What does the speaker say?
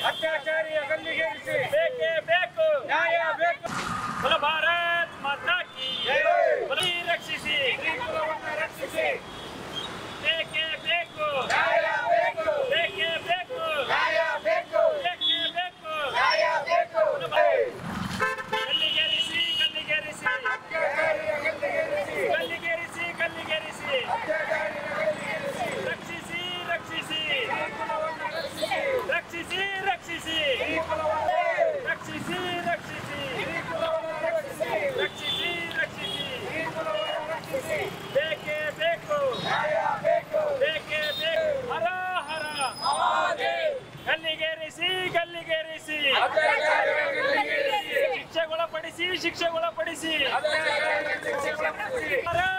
ಅತ್ಯಾಚಾರಿಯ ಗಲ್ಲಿಗೇರಿಸಿ ಬೇಕೇ ಬೇಕು, ನ್ಯಾಯ ಬೇಕು. ಭಾರತ್ ಮಾತಾ ಕಿ ಜೈ. ರಕ್ಷಿಸಿ, ರಕ್ಷಿಸಿ, ಬೇಕೇ ಬೇಕು, ನ್ಯಾಯ ಬೇಕು, ಬೇಕೇ ಬೇಕು, ನ್ಯಾಯ ಬೇಕು, ಬೇಕೇ ಬೇಕು, ನ್ಯಾಯ ಬೇಕು. ಗಲ್ಲಿಗೇರಿಸಿ, ಗಲ್ಲಿಗೇರಿಸಿ, ಗಲ್ಲಿಗೇರಿಸಿ, ಗಲ್ಲಿಗೇರಿಸಿ, ರಕ್ಷಿಸಿ, ರಕ್ಷಿಸಿ, ರಕ್ಷಿಸಿ, ರಕ್ಷಿಸಿ, ರಕ್ಷಿಸಿ, ರಕ್ಷಿಸಿ, ರಕ್ಷಿಸಿ, ರಕ್ಷಿಸಿ, ಬೇಕೇ ಬೇಕು, ಬೇಕೇ ಬೇಕು. ಹರ ಹರ ಗಲ್ಲಿಗೇರಿಸಿ, ಗಲ್ಲಿಗೇರಿಸಿ, ಶಿಕ್ಷೆಗೊಳಪಡಿಸಿ, ಶಿಕ್ಷೆಗೊಳಪಡಿಸಿ.